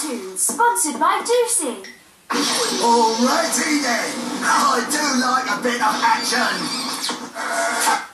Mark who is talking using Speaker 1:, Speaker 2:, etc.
Speaker 1: cartoons, sponsored by Juicy.
Speaker 2: Alrighty then, I do like a bit of action.